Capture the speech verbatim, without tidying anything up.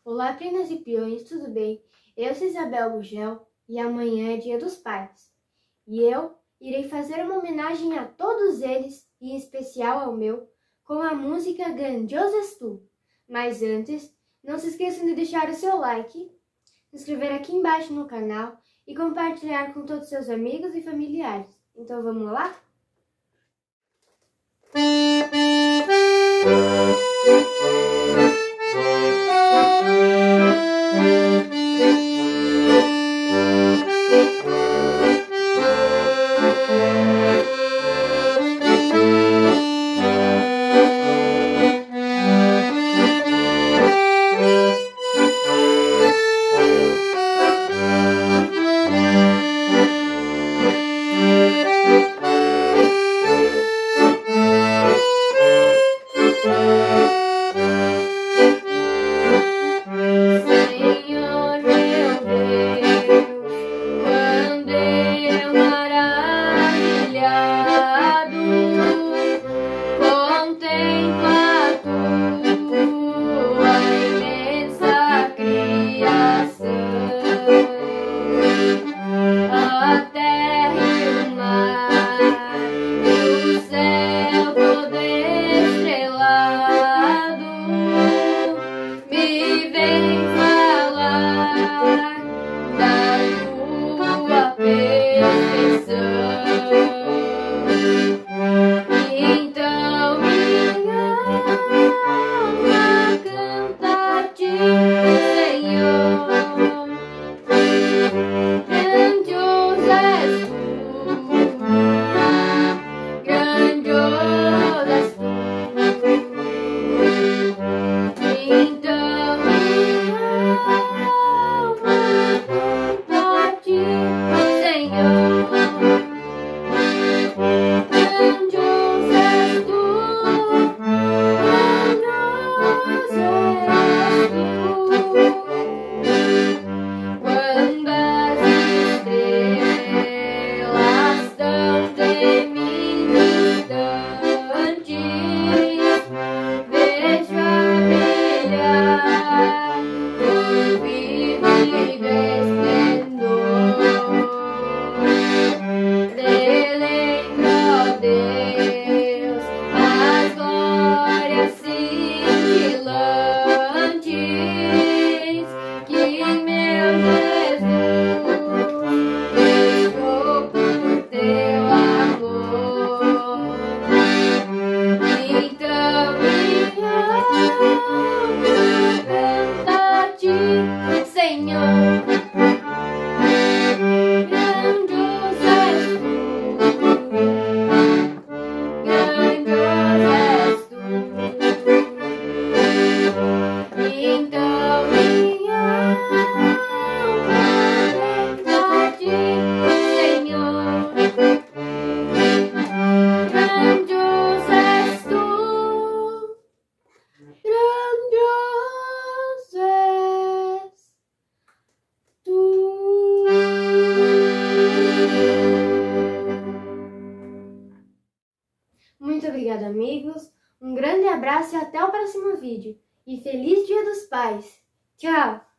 Olá, primas e peões, tudo bem? Eu sou Isabel Gugel e amanhã é Dia dos Pais. E eu irei fazer uma homenagem a todos eles, e em especial ao meu, com a música Grandioso És Tu. Mas antes, não se esqueçam de deixar o seu like, se inscrever aqui embaixo no canal e compartilhar com todos seus amigos e familiares. Então vamos lá? Muito obrigada, amigos. Um grande abraço e até o próximo vídeo. E feliz Dia dos Pais. Tchau!